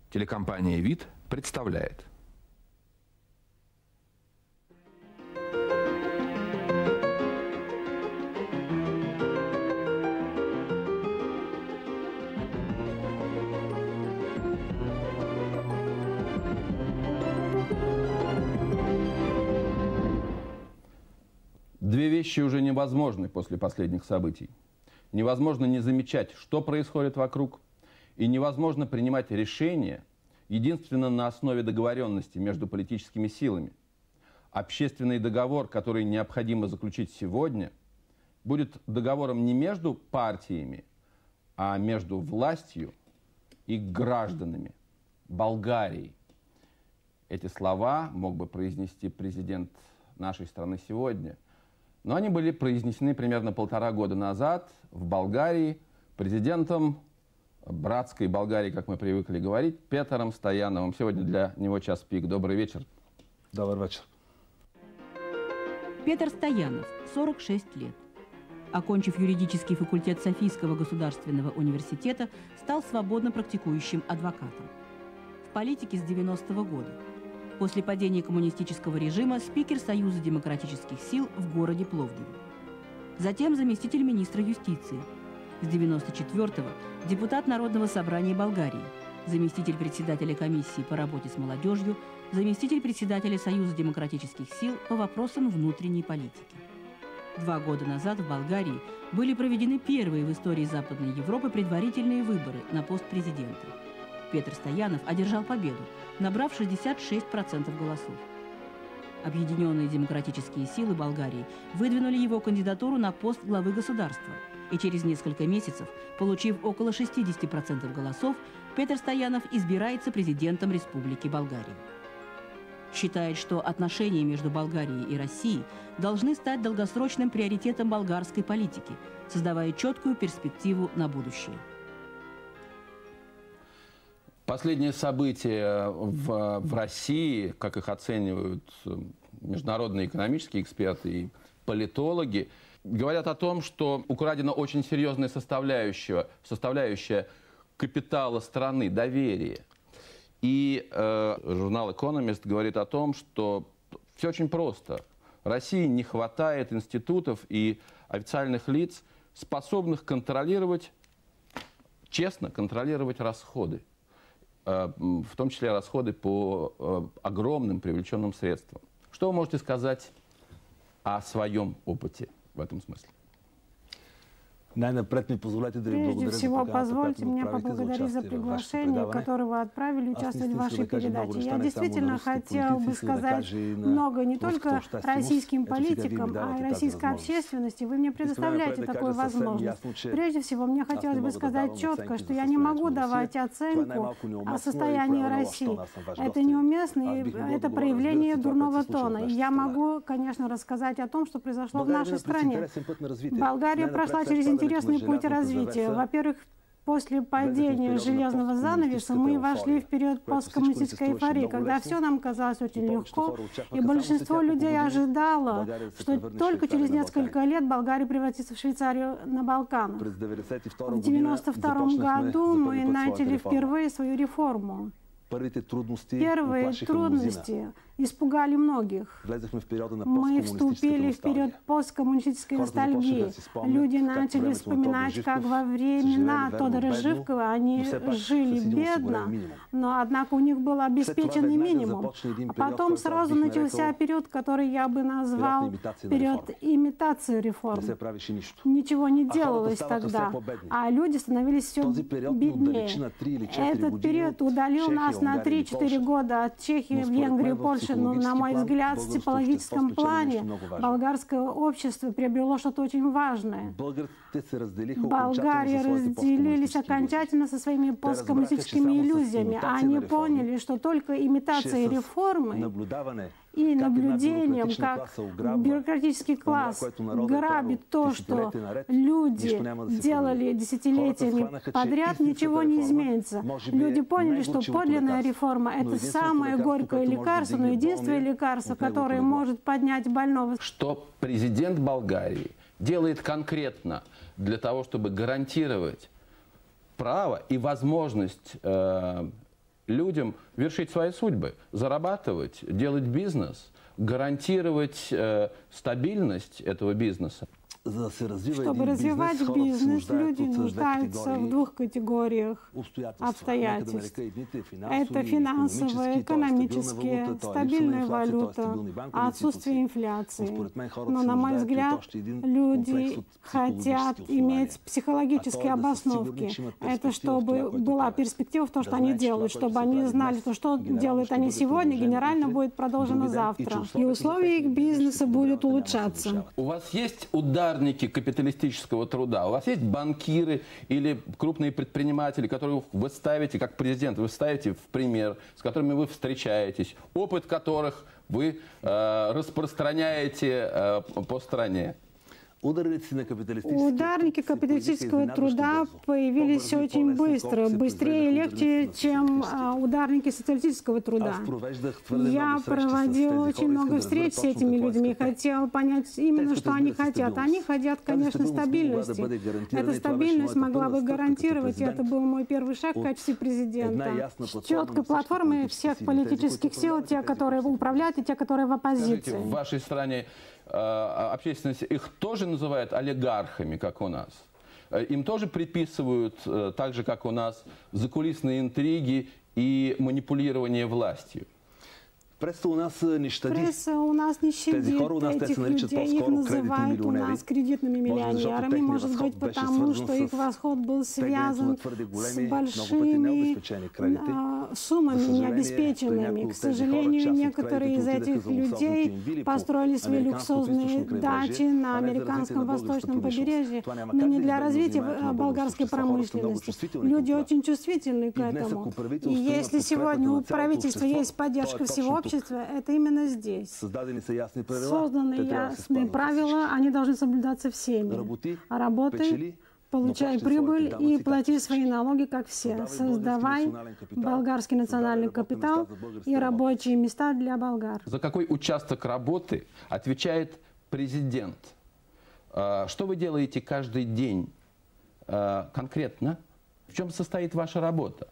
Телекомпания «Вид» представляет. Две вещи уже невозможны после последних событий. Невозможно не замечать, что происходит вокруг, и невозможно принимать решения единственно на основе договоренности между политическими силами. Общественный договор, который необходимо заключить сегодня, будет договором не между партиями, а между властью и гражданами Болгарии. Эти слова мог бы произнести президент нашей страны сегодня, но они были произнесены примерно 1,5 года назад в Болгарии президентом братской Болгарии, как мы привыкли говорить, Петром Стояновым. Сегодня для него час пик. Добрый вечер. Добрый вечер. Петр Стоянов, 46 лет. Окончив юридический факультет Софийского государственного университета, стал свободно практикующим адвокатом. В политике с 90-го года. После падения коммунистического режима спикер Союза демократических сил в городе Пловдиве. Затем заместитель министра юстиции. С 94-го депутат Народного собрания Болгарии, заместитель председателя комиссии по работе с молодежью, заместитель председателя Союза демократических сил по вопросам внутренней политики. 2 года назад в Болгарии были проведены первые в истории Западной Европы предварительные выборы на пост президента. Петр Стоянов одержал победу, набрав 66% голосов. Объединенные демократические силы Болгарии выдвинули его кандидатуру на пост главы государства, и через несколько месяцев, получив около 60% голосов, Петр Стоянов избирается президентом Республики Болгария. Считает, что отношения между Болгарией и Россией должны стать долгосрочным приоритетом болгарской политики, создавая четкую перспективу на будущее. Последние события в России, как их оценивают международные экономические эксперты и политологи, говорят о том, что украдена очень серьезная составляющая капитала страны, доверия. И журнал «Экономист» говорит о том, что все очень просто. России не хватает институтов и официальных лиц, способных контролировать, честно контролировать расходы. В том числе расходы по огромным привлеченным средствам. Что вы можете сказать о своем опыте в этом смысле? Прежде всего, позвольте мне поблагодарить за приглашение, которое вы отправили участвовать в вашей передаче. Я действительно хотел бы сказать много не только российским политикам, а и российской общественности. Вы мне предоставляете такую возможность. Прежде всего, мне хотелось бы сказать четко, что я не могу давать оценку о состоянии России. Это неуместно, и это проявление дурного тона. Я могу, конечно, рассказать о том, что произошло в нашей стране. Болгария прошла через интересный путь развития. Во-первых, после падения железного занавеса мы вошли в период посткоммунистической эйфории, когда все нам казалось очень легко, и большинство людей ожидало, что только через несколько лет Болгария превратится в Швейцарию на Балканах. В 1992 году мы начали впервые свою реформу. Первые трудности испугали многих. Мы вступили в период посткоммунистической ностальгии. Люди начали вспоминать, как во времена Тодора Живкова они жили бедно, но однако у них был обеспеченный минимум. А потом сразу начался период, который я бы назвал период имитации реформ. Ничего не делалось тогда, а люди становились все беднее. Этот период удалил нас на 3-4 года от Чехии, Венгрии, Польши. Но, на мой взгляд, в типологическом плане болгарское общество приобрело что-то очень важное. Болгарии разделились окончательно со своими посткоммунистическими иллюзиями. Они поняли, что только имитацией реформы и наблюдением, как бюрократический класс грабит то, что люди делали десятилетиями подряд, ничего не изменится. Люди поняли, что подлинная реформа – это самое горькое лекарство, но единственное лекарство, которое может поднять больного. Что президент Болгарии делает конкретно для того, чтобы гарантировать право и возможность людям вершить свои судьбы, зарабатывать, делать бизнес, гарантировать стабильность этого бизнеса. Чтобы развивать бизнес, люди нуждаются в двух категориях обстоятельств. Это финансовая, экономическая, стабильная валюта, отсутствие инфляции. Но, на мой взгляд, люди хотят иметь психологические обосновки. Это чтобы была перспектива в том, что они делают, чтобы они знали, что делают они сегодня, генерально будет продолжено завтра. И условия их бизнеса будут улучшаться. У вас есть ударники капиталистического труда? У вас есть банкиры или крупные предприниматели, которых вы ставите, как президент, вы ставите в пример, с которыми вы встречаетесь, опыт которых вы распространяете по стране? Ударники капиталистического труда появились очень быстро, быстрее и легче, чем ударники социалистического труда. Я проводил очень много встреч с этими людьми, хотел понять именно, что они хотят. Они хотят, конечно, стабильности. Эта стабильность могла бы гарантировать, и это был мой первый шаг в качестве президента. С четкой платформой всех политических сил, те, которые управляют, и те, которые в оппозиции. В вашей стране общественность их тоже называет олигархами, как у нас. Им тоже приписывают, так же, как у нас, закулисные интриги и манипулирование властью. Пресса у нас не щадит этих людей, их называют у нас кредитными миллионерами, может быть, потому что их восход был связан с большими суммами необеспеченными. К сожалению, некоторые из этих людей построили свои люксозные дачи на американском восточном побережье, но не для развития болгарской промышленности. Люди очень чувствительны к этому. И если сегодня у правительства есть поддержка всего общества, это именно здесь. Созданы ясные правила, они должны соблюдаться всеми. Работай, получай прибыль и плати свои налоги, как все. Создавай болгарский национальный капитал и рабочие места для болгар. За какой участок работы отвечает президент? Что вы делаете каждый день конкретно? В чем состоит ваша работа?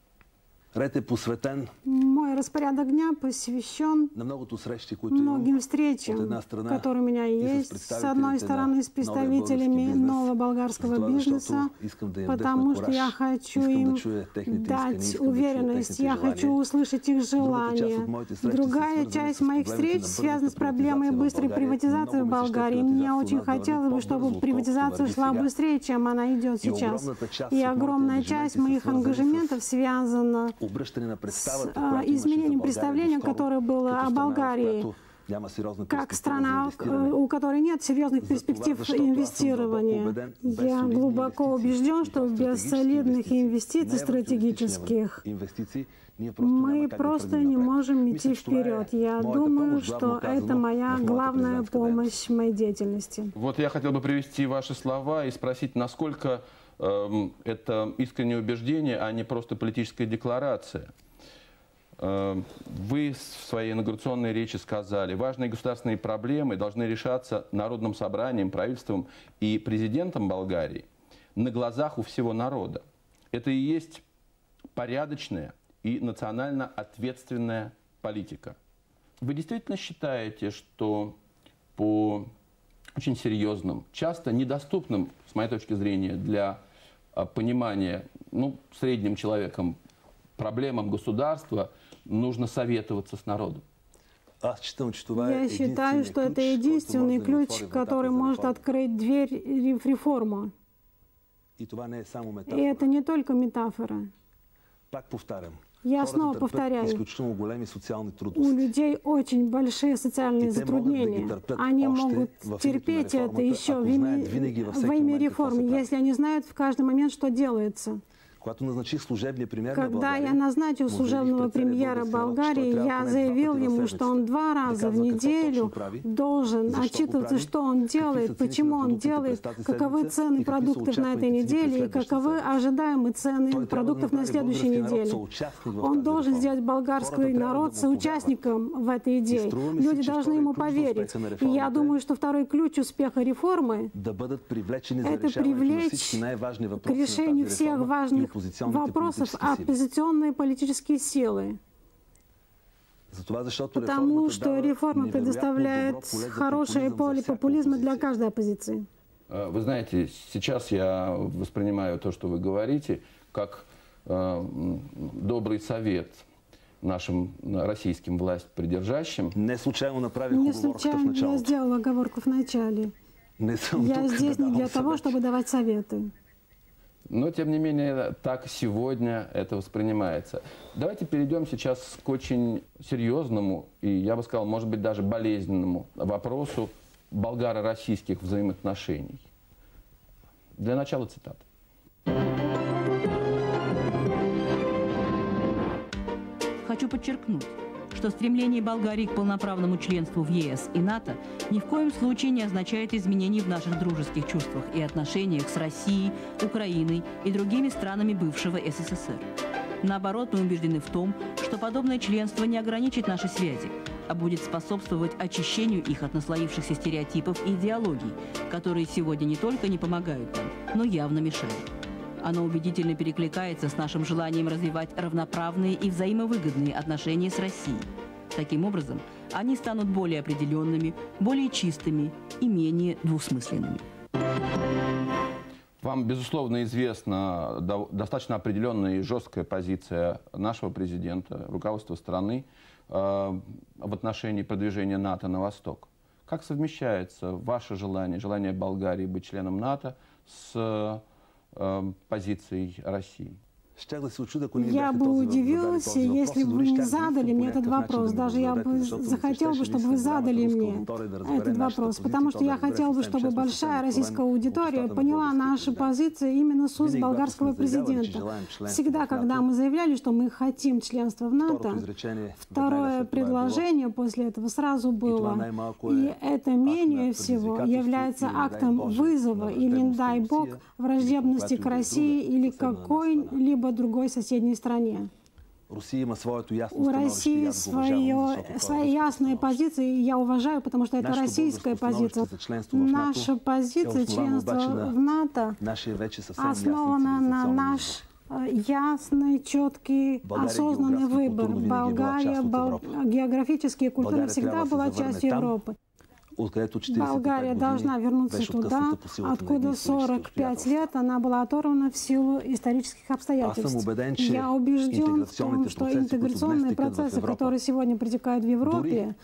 Мой распорядок дня посвящен многим встречам, которые у меня есть. С одной стороны, с представителями нового болгарского бизнеса, потому что я хочу им дать уверенность, я хочу услышать их желания. Другая часть моих встреч связана с проблемой быстрой приватизации в Болгарии. Мне очень хотелось бы, чтобы приватизация шла быстрее, чем она идет сейчас. И огромная часть моих ангажементов связана с изменением представления, которое было о Болгарии, как страна, у которой нет серьезных перспектив инвестирования. Я глубоко убежден, что без солидных инвестиций стратегических мы просто не можем идти вперед. Я думаю, что это моя главная помощь в моей деятельности. Вот я хотел бы привести ваши слова и спросить, насколько это искреннее убеждение, а не просто политическая декларация. Вы в своей инаугурационной речи сказали, важные государственные проблемы должны решаться Народным собранием, правительством и президентом Болгарии на глазах у всего народа. Это и есть порядочная и национально ответственная политика. Вы действительно считаете, что по очень серьезным, часто недоступным, с моей точки зрения, для понимания средним человеком проблемам государства нужно советоваться с народом? Я считаю, что это единственный ключ, который может открыть дверь в реформу. И это не только метафора. Я снова повторяю, у людей очень большие социальные затруднения. Они могут терпеть это еще во имя реформы, если они знают в каждый момент, что делается. Когда я назначил служебного премьера Болгарии, я заявил ему, что он 2 раза в неделю должен отчитываться, что он делает, почему он делает, каковы цены продуктов на этой неделе и каковы ожидаемые цены продуктов на следующей неделе. Он должен сделать болгарский народ соучастником в этой идее. Люди должны ему поверить. И я думаю, что второй ключ успеха реформы – это привлечь к решению всех важных вопросов оппозиционные политические силы. Потому что реформа предоставляет хорошее поле популизма для каждой оппозиции. Вы знаете, сейчас я воспринимаю то, что вы говорите, как добрый совет нашим российским властьпридержащим. Не случайно я сделала оговорку в начале. Я здесь не для того, чтобы давать советы. Но, тем не менее, так сегодня это воспринимается. Давайте перейдем сейчас к очень серьезному и, я бы сказал, может быть, даже болезненному вопросу болгаро-российских взаимоотношений. Для начала цитата. Хочу подчеркнуть, что стремление Болгарии к полноправному членству в ЕС и НАТО ни в коем случае не означает изменений в наших дружеских чувствах и отношениях с Россией, Украиной и другими странами бывшего СССР. Наоборот, мы убеждены в том, что подобное членство не ограничит наши связи, а будет способствовать очищению их от наслоившихся стереотипов и идеологий, которые сегодня не только не помогают нам, но явно мешают. Оно убедительно перекликается с нашим желанием развивать равноправные и взаимовыгодные отношения с Россией. Таким образом, они станут более определенными, более чистыми и менее двусмысленными. Вам, безусловно, известна достаточно определенная и жесткая позиция нашего президента, руководства страны в отношении продвижения НАТО на восток. Как совмещается ваше желание Болгарии быть членом НАТО с позицией России? Я бы удивился, если бы вы не задали мне этот вопрос. Даже я бы захотел, чтобы вы задали мне этот вопрос. Потому что я хотел бы, чтобы большая российская аудитория поняла наши позиции именно с уст болгарского президента. Всегда, когда мы заявляли, что мы хотим членства в НАТО, второе предложение после этого сразу было. И это менее всего является актом вызова или, не дай бог, враждебности к России или какой-либо другой соседней стране. У России своя ясная позиция, и я уважаю, потому что это российская позиция. Наша позиция членства в НАТО основана на наш ясный, четкий, осознанный выбор. Болгария географически и культурно всегда была частью Европы. Болгария должна вернуться туда, откуда 45 лет она была оторвана в силу исторических обстоятельств. Я убежден в том, что интеграционные процессы, которые сегодня протекают в Европе,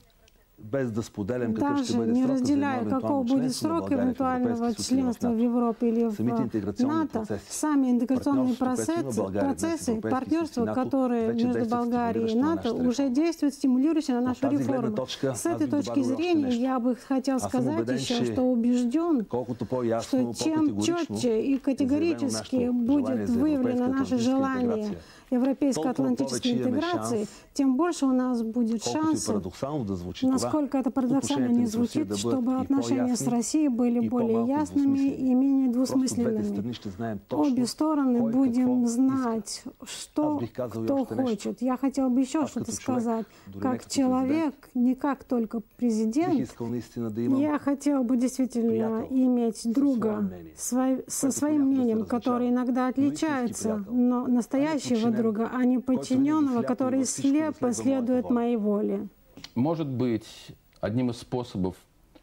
даже не разделяя, какого будет срок эвентуального членства в Европе или в НАТО, сами интеграционные процессы, партнерства, которые между Болгарией и НАТО, уже действуют стимулирующе на нашу реформу. С этой точки зрения я бы хотел сказать еще, что убежден, что чем четче и категорически будет выявлено наше желание европейско-атлантической интеграции, тем больше у нас будет шансов, насколько это парадоксально не звучит, чтобы отношения с Россией были более ясными и менее двусмысленными. Обе стороны будем знать, что кто хочет. Я хотел бы еще что-то сказать. Как человек, не как только президент, я хотел бы действительно иметь друга со своим мнением, которое иногда отличается, но настоящего друга, а не подчиненного, который слепо следует моей воле. Может быть, одним из способов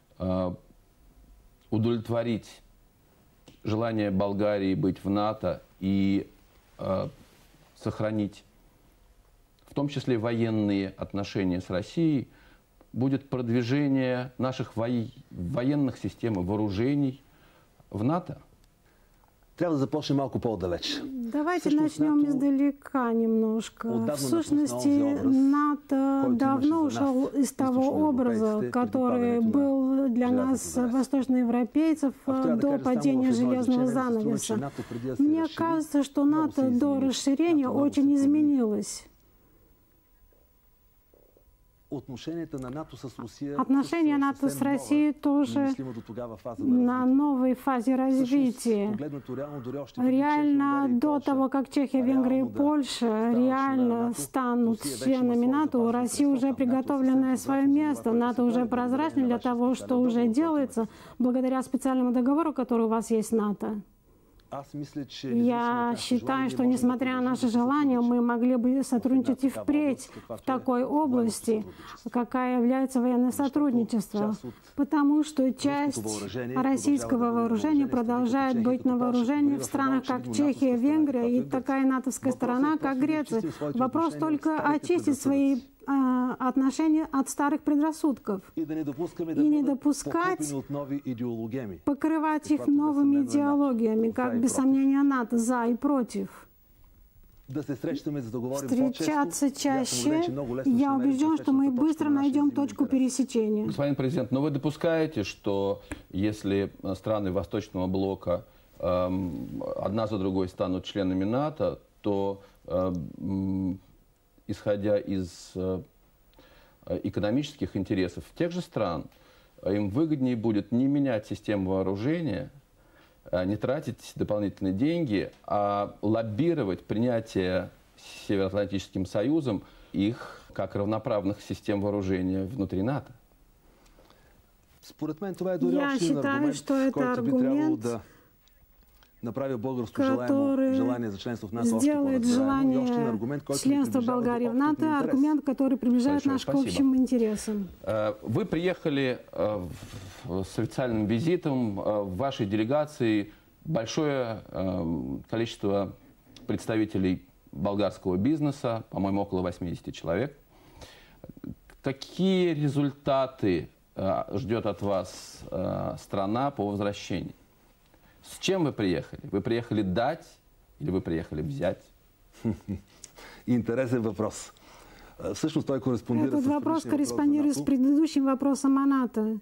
удовлетворить желание Болгарии быть в НАТО и сохранить, в том числе военные отношения с Россией, будет продвижение наших военных систем и вооружений в НАТО? Давайте начнем издалека немножко. В сущности, НАТО давно ушел из того образа, который был для нас, восточноевропейцев, до падения железного занавеса. Мне кажется, что НАТО до расширения очень изменилось. Отношения НАТО с Россией тоже на новой фазе развития. Реально до того, как Чехия, Венгрия и Польша реально станут членами НАТО, у России уже приготовленное свое место. НАТО уже прозрачно для того, что уже делается благодаря специальному договору, который у вас есть с НАТО. Я считаю, что, несмотря на наши желания, мы могли бы сотрудничать и впредь в такой области, какая является военное сотрудничество, потому что часть российского вооружения продолжает быть на вооружении в странах, как Чехия, Венгрия и такая натовская сторона, как Греция. Вопрос только очистить свои отношения от старых предрассудков и не допускать покрывать их новыми идеологиями, как без сомнения НАТО, за и против. Встречаться чаще, я убежден, что мы быстро найдем точку пересечения. Господин президент, но вы допускаете, что если страны Восточного блока одна за другой станут членами НАТО, то исходя из экономических интересов тех же стран, им выгоднее будет не менять систему вооружения, не тратить дополнительные деньги, а лоббировать принятие Североатлантическим Союзом их как равноправных систем вооружения внутри НАТО? Я считаю, что это аргумент, который сделает желание членства Болгарии в НАТО, аргумент, который приближает нас к общим интересам. Вы приехали с официальным визитом, в вашей делегации большое количество представителей болгарского бизнеса, по-моему, около 80 человек. Какие результаты ждет от вас страна по возвращении? С чем вы приехали? Вы приехали дать или вы приехали взять? Интересный вопрос. Этот вопрос корреспондирует с предыдущим вопросом о НАТО.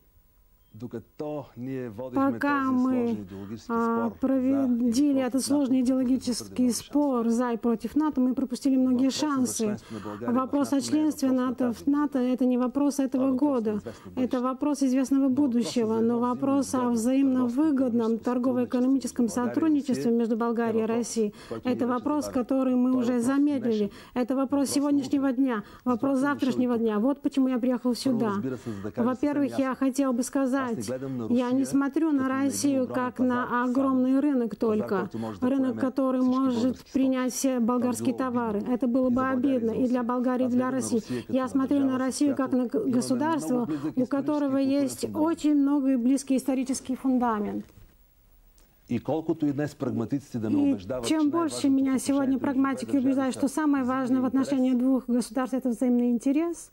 Пока мы провели этот сложный идеологический спор за и против НАТО, мы пропустили многие шансы. Вопрос о членстве НАТО в НАТО – это не вопрос этого года, это вопрос известного будущего, но вопрос о взаимно выгодном торгово-экономическом сотрудничестве между Болгарией и Россией – это вопрос, который мы уже замедлили. Это вопрос сегодняшнего дня, вопрос завтрашнего дня. Вот почему я приехал сюда. Во-первых, я хотел бы сказать, я не смотрю на Россию как на огромный рынок только, рынок, который может принять все болгарские товары. Это было бы обидно и для Болгарии, и для России. Я смотрю на Россию как на государство, у которого есть очень много и близкий исторический фундамент. И чем больше меня сегодня прагматики убеждают, что самое важное в отношении двух государств – это взаимный интерес,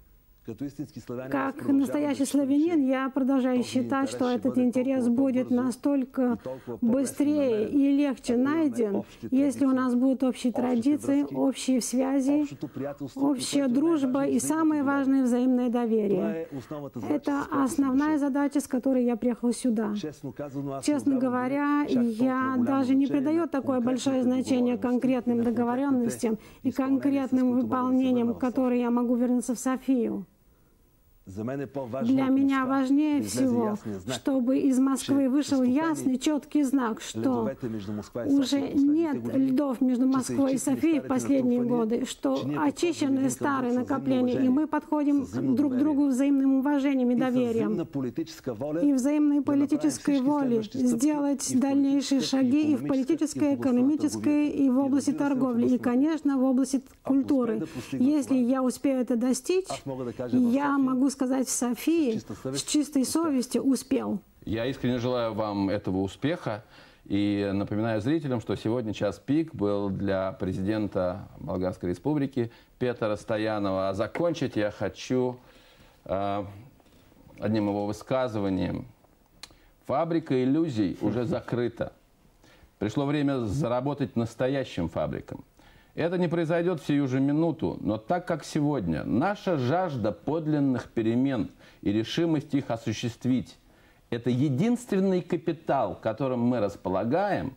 как настоящий славянин, я продолжаю считать, что этот интерес будет настолько быстрее и легче найден, если у нас будут общие традиции, общие связи, общая дружба и, самое важное, взаимное доверие. Это основная задача, с которой я приехал сюда. Честно говоря, я даже не придаю такое большое значение конкретным договоренностям и конкретным выполнениям, которые я могу вернуться в Софию. Для меня важнее всего, чтобы из Москвы вышел ясный, четкий знак, что уже нет льдов между Москвой и Софией в последние годы, что очищены старые накопления, и мы подходим друг к другу взаимным уважением и доверием, и взаимной политической волей сделать дальнейшие шаги и в политической, экономической, и в области торговли, и, конечно, в области культуры. Если я успею это достичь, я могу сказать в Софии с чистой совестью успел. Я искренне желаю вам этого успеха и напоминаю зрителям, что сегодня час пик был для президента Болгарской республики Петра Стоянова. А закончить я хочу одним его высказыванием. Фабрика иллюзий уже закрыта. Пришло время заработать настоящим фабрикам. Это не произойдет в сию же минуту, но так как сегодня наша жажда подлинных перемен и решимость их осуществить – это единственный капитал, которым мы располагаем,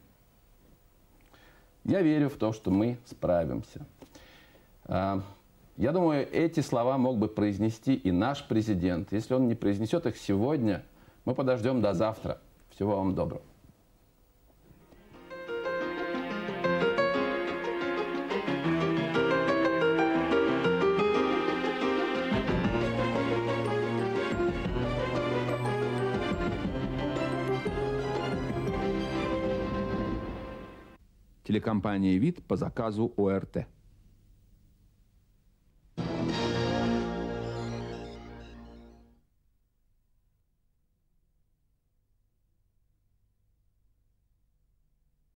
я верю в то, что мы справимся. Я думаю, эти слова мог бы произнести и наш президент. Если он не произнесет их сегодня, мы подождем до завтра. Всего вам доброго. Телекомпания «Вид» по заказу ОРТ.